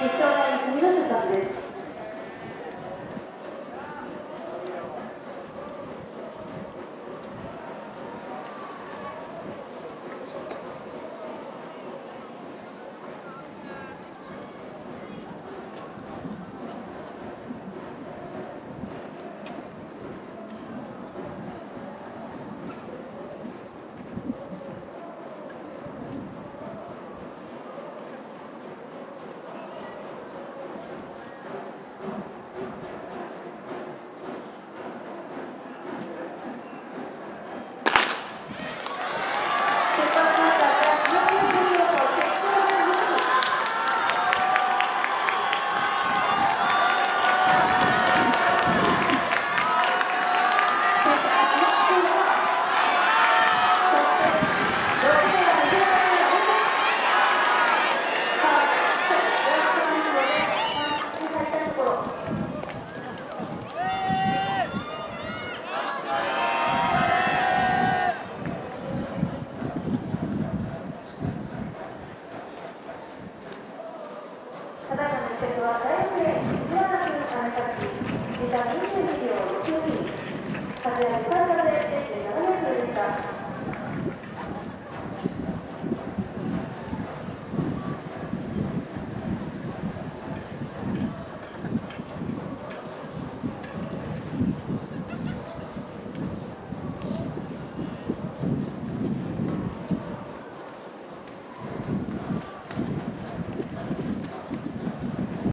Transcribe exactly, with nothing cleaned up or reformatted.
決勝ライン組の出発です。ただいまのチェックは大プレー、じゅうななふんさん着、時間にじゅうにびょうろくに、活躍されたで